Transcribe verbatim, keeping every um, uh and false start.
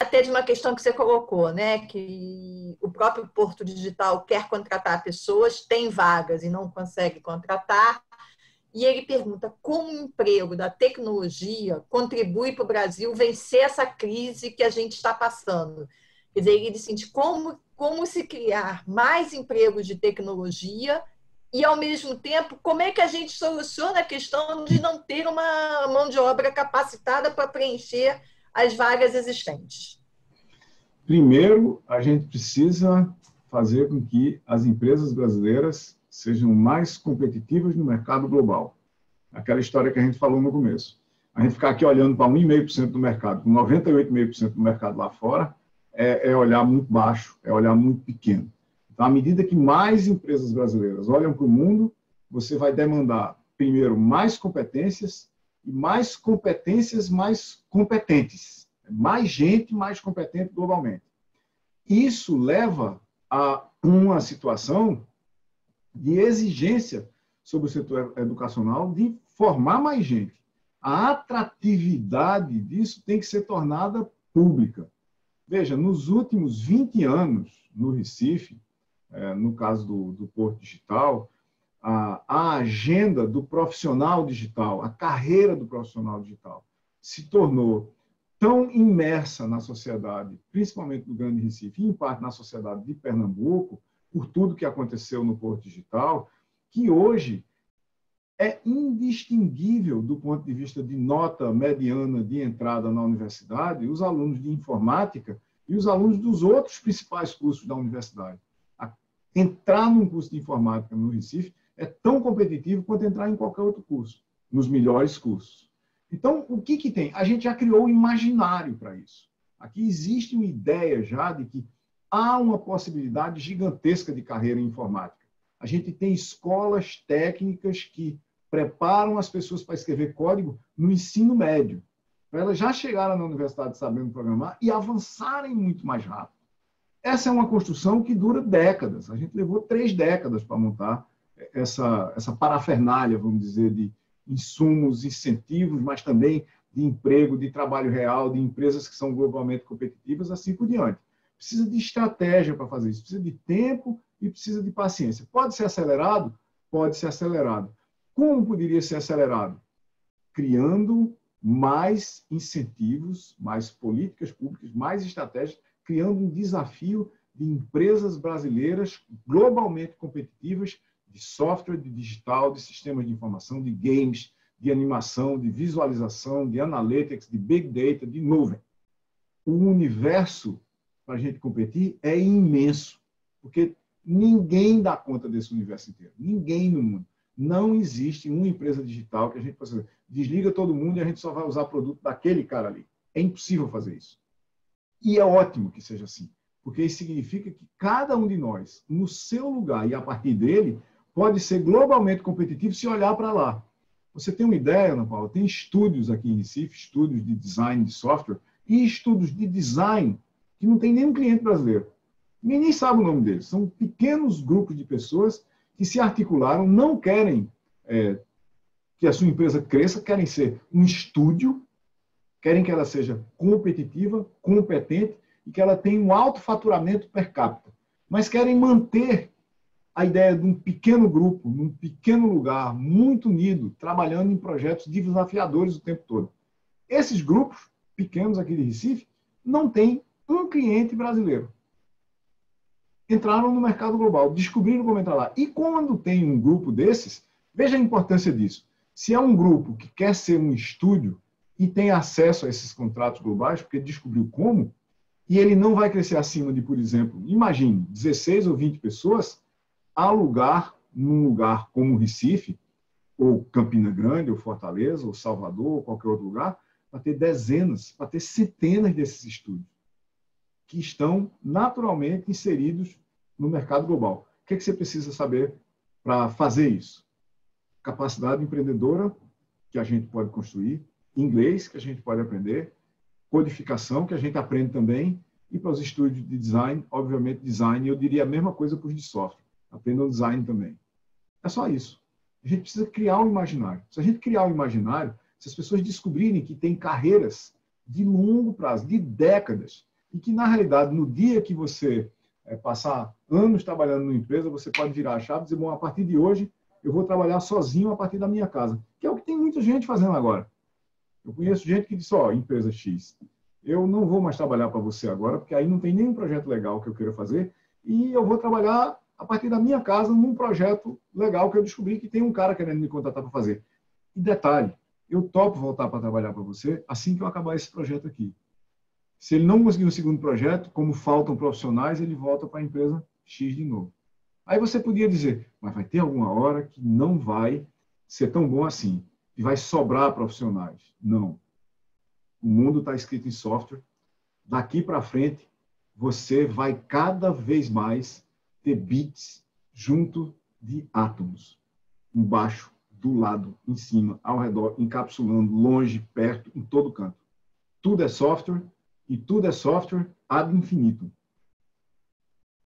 até de uma questão que você colocou, né? Que o próprio Porto Digital quer contratar pessoas, tem vagas e não consegue contratar. E ele pergunta como o emprego da tecnologia contribui para o Brasil vencer essa crise que a gente está passando. Quer dizer, ele diz como, como se criar mais empregos de tecnologia e, ao mesmo tempo, como é que a gente soluciona a questão de não ter uma mão de obra capacitada para preencher as vagas existentes? Primeiro, a gente precisa fazer com que as empresas brasileiras sejam mais competitivas no mercado global. Aquela história que a gente falou no começo. A gente ficar aqui olhando para um vírgula cinco por cento do mercado, com noventa e oito vírgula cinco por cento do mercado lá fora, é, é olhar muito baixo, é olhar muito pequeno. Então, à medida que mais empresas brasileiras olham para o mundo, você vai demandar, primeiro, mais competências e mais competências mais competentes. Mais gente mais competente globalmente. Isso leva a uma situação de exigência sobre o setor educacional de formar mais gente. A atratividade disso tem que ser tornada pública. Veja, nos últimos vinte anos, no Recife, no caso do, do Porto Digital, a, a agenda do profissional digital, a carreira do profissional digital, se tornou tão imersa na sociedade, principalmente do Grande Recife, e em parte na sociedade de Pernambuco, por tudo que aconteceu no Porto Digital, que hoje é indistinguível do ponto de vista de nota mediana de entrada na universidade, os alunos de informática e os alunos dos outros principais cursos da universidade. Entrar num curso de informática no Recife é tão competitivo quanto entrar em qualquer outro curso, nos melhores cursos. Então, o que que tem? A gente já criou um imaginário para isso. Aqui existe uma ideia já de que há uma possibilidade gigantesca de carreira em informática. A gente tem escolas técnicas que preparam as pessoas para escrever código no ensino médio, para elas já chegarem na universidade sabendo programar e avançarem muito mais rápido. Essa é uma construção que dura décadas. A gente levou três décadas para montar essa, essa parafernália, vamos dizer, de insumos, incentivos, mas também de emprego, de trabalho real, de empresas que são globalmente competitivas, assim por diante. Precisa de estratégia para fazer isso, precisa de tempo e precisa de paciência. Pode ser acelerado? Pode ser acelerado. Como poderia ser acelerado? Criando mais incentivos, mais políticas públicas, mais estratégias, criando um desafio de empresas brasileiras globalmente competitivas de software, de digital, de sistemas de informação, de games, de animação, de visualização, de analytics, de big data, de nuvem. O universo para a gente competir é imenso, porque ninguém dá conta desse universo inteiro. Ninguém no mundo. Não existe uma empresa digital que a gente possa dizer, desliga todo mundo e a gente só vai usar produto daquele cara ali. É impossível fazer isso. E é ótimo que seja assim, porque isso significa que cada um de nós, no seu lugar e a partir dele, pode ser globalmente competitivo se olhar para lá. Você tem uma ideia, Ana Paula? Tem estúdios aqui em Recife, estúdios de design de software e estúdios de design que não tem nenhum cliente brasileiro. Ninguém nem sabe o nome deles. São pequenos grupos de pessoas que se articularam, não querem é, que a sua empresa cresça, querem ser um estúdio, querem que ela seja competitiva, competente e que ela tenha um alto faturamento per capita. Mas querem manter a ideia de um pequeno grupo, num pequeno lugar, muito unido, trabalhando em projetos desafiadores o tempo todo. Esses grupos pequenos aqui de Recife não têm um cliente brasileiro. Entraram no mercado global, descobriram como entrar lá. E quando tem um grupo desses, veja a importância disso. Se é um grupo que quer ser um estúdio e tem acesso a esses contratos globais, porque descobriu como, e ele não vai crescer acima de, por exemplo, imagine, dezesseis ou vinte pessoas, alugar num lugar como Recife, ou Campina Grande, ou Fortaleza, ou Salvador, ou qualquer outro lugar, para ter dezenas, para ter centenas desses estúdios, que estão naturalmente inseridos no mercado global. O que é que você precisa saber para fazer isso? Capacidade empreendedora, que a gente pode construir, inglês, que a gente pode aprender, codificação, que a gente aprende também, e para os estúdios de design, obviamente design, eu diria a mesma coisa para os de software. Aprendam design também. É só isso. A gente precisa criar um imaginário. Se a gente criar um imaginário, se as pessoas descobrirem que tem carreiras de longo prazo, de décadas, e que, na realidade, no dia que você é, passar anos trabalhando numa empresa, você pode virar a chave e dizer, bom, a partir de hoje, eu vou trabalhar sozinho a partir da minha casa, que é o que tem muita gente fazendo agora. Eu conheço gente que diz, ó, oh, empresa X, eu não vou mais trabalhar para você agora, porque aí não tem nenhum projeto legal que eu queira fazer, e eu vou trabalhar a partir da minha casa num projeto legal que eu descobri que tem um cara querendo me contratar para fazer. E detalhe, eu topo voltar para trabalhar para você assim que eu acabar esse projeto aqui. Se ele não conseguir um segundo projeto, como faltam profissionais, ele volta para a empresa X de novo. Aí você podia dizer, mas vai ter alguma hora que não vai ser tão bom assim, que vai sobrar profissionais. Não. O mundo está escrito em software. Daqui para frente, você vai cada vez mais ter bits junto de átomos. Embaixo, do lado, em cima, ao redor, encapsulando, longe, perto, em todo canto. Tudo é software, e tudo é software ad infinitum.